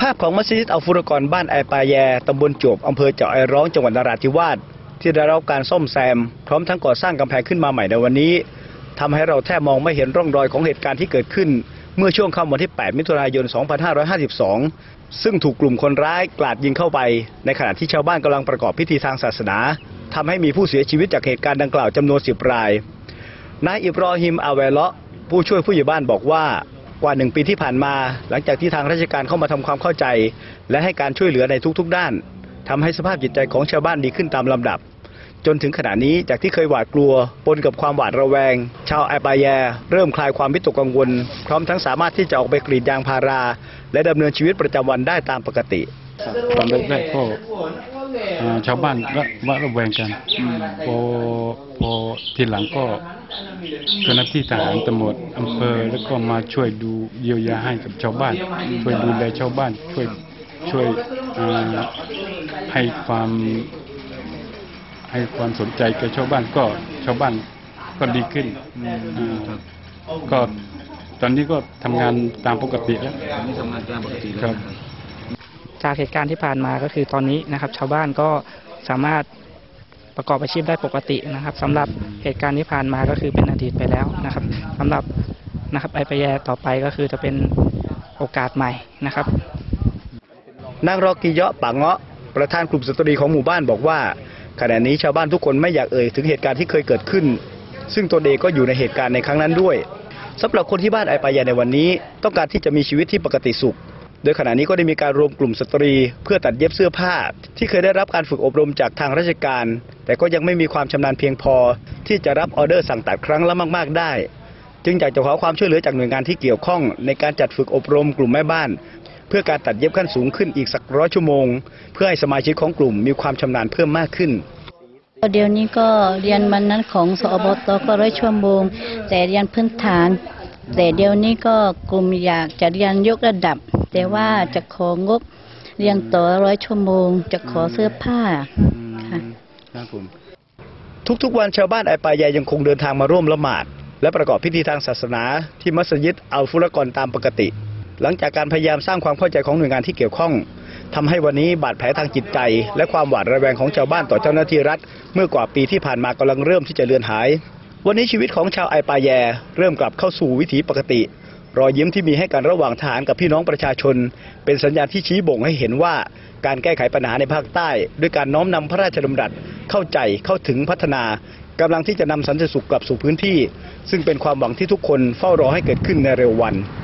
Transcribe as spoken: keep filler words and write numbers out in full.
ภาพของมัสยิดอัลฟุรกอนบ้านไอปาแยตำบลจวบอำเภอเจาะไอร้องจังหวัดนราธิวาสที่ได้รับการซ่อมแซมพร้อมทั้งก่อสร้างกำแพงขึ้นมาใหม่ในวันนี้ทำให้เราแทบมองไม่เห็นร่องรอยของเหตุการณ์ที่เกิดขึ้นเมื่อช่วงค่ำวันที่แปดมิถุนายนสองพันห้าร้อยห้าสิบสองซึ่งถูกกลุ่มคนร้ายกราดยิงเข้าไปในขณะที่ชาวบ้านกำลังประกอบพิธีทางศาสนาทำให้มีผู้เสียชีวิตจากเหตุการณ์ดังกล่าวจำนวนสิบรายนายอิบรอฮิมอาเวเลาะผู้ช่วยผู้ใหญ่บ้านบอกว่ากว่าหนึ่งปีที่ผ่านมาหลังจากที่ทางราชการเข้ามาทำความเข้าใจและให้การช่วยเหลือในทุกๆด้านทำให้สภาพจิตใจของชาวบ้านดีขึ้นตามลำดับจนถึงขณะนี้จากที่เคยหวาดกลัวปนกับความหวาดระแวงชาวไอปาแยเริ่มคลายความวิตกกังวลพร้อมทั้งสามารถที่จะออกไปกรีดยางพาราและดำเนินชีวิตประจำวันได้ตามปกติตอนแรกๆก็ชาวบ้านก็ว่าระแวงกันพอพอทีหลังก็เจ้าหน้าที่ทหารตำรวจอำเภอแล้วก็มาช่วยดูเยียวยาให้กับชาวบ้านช่วยดูแลชาวบ้านช่วยช่วยให้ความให้ความสนใจแก่ชาวบ้านก็ชาวบ้านก็ดีขึ้นก็ตอนนี้ก็ทำงานตามปกติแล้วตอนนี้ทำงานตามปกติแล้วครับจากเหตุการณ์ที่ผ่านมาก็คือตอนนี้นะครับชาวบ้านก็สามารถประกอบอาชีพได้ปกตินะครับสำหรับเหตุการณ์ที่ผ่านมาก็คือเป็นอดีตไปแล้วนะครับสำหรับนะครับไอปาแยต่อไปก็คือจะเป็นโอกาสใหม่นะครับนางรอกิเยาะปางเงาะประธานกลุ่มสตรีของหมู่บ้านบอกว่าขณะนี้ชาวบ้านทุกคนไม่อยากเอ่ยถึงเหตุการณ์ที่เคยเกิดขึ้นซึ่งตนเองก็อยู่ในเหตุการณ์ในครั้งนั้นด้วยสำหรับคนที่บ้านไอปาแยในวันนี้ต้องการที่จะมีชีวิตที่ปกติสุขโดยขณะนี้ก็ได้มีการรวมกลุ่มสตรีเพื่อตัดเย็บเสื้อผ้าที่เคยได้รับการฝึกอบรมจากทางราชการแต่ก็ยังไม่มีความชำนาญเพียงพอที่จะรับออเดอร์สั่งตัดครั้งละมากๆได้จึงอยากจะขอความช่วยเหลือจากหน่วยงานที่เกี่ยวข้องในการจัดฝึกอบรมกลุ่มแม่บ้านเพื่อการตัดเย็บขั้นสูงขึ้นอีกสักร้อยชั่วโมงเพื่อให้สมาชิกของกลุ่มมีความชำนาญเพิ่มมากขึ้นเดี๋ยวนี้ก็เรียนวันนั้นของสอบตก็ร้อยชั่วโมงแต่เรียนพื้นฐานแต่เดี๋ยวนี้ก็กลุ่มอยากจะเรียนยกระดับแต่ว่าจะของบเรียนต่อร้อยชั่วโมงจะขอเสื้อผ้าค่ะทุกๆวันชาวบ้านไอปาแยยังคงเดินทางมาร่วมละหมาดและประกอบพิธีทางศาสนาที่มัสยิดอัลฟุรกอนตามปกติหลังจากการพยายามสร้างความเข้าใจของหน่วยงานที่เกี่ยวข้องทำให้วันนี้บาดแผลทางจิตใจและความหวาดระแวงของชาวบ้านต่อเจ้าหน้าที่รัฐเมื่อกว่าปีที่ผ่านมากำลังเริ่มที่จะเลือนหายวันนี้ชีวิตของชาวไอปาแยเริ่มกลับเข้าสู่วิถีปกติรอยยิ้มที่มีให้กันระหว่างทหารกับพี่น้องประชาชนเป็นสัญญาณที่ชี้บ่งให้เห็นว่าการแก้ไขปัญหาในภาคใต้ด้วยการน้อมนำพระราชดำรัสเข้าใจเข้าถึงพัฒนากำลังที่จะนำสันติสุขกลับสู่พื้นที่ซึ่งเป็นความหวังที่ทุกคนเฝ้ารอให้เกิดขึ้นในเร็ววัน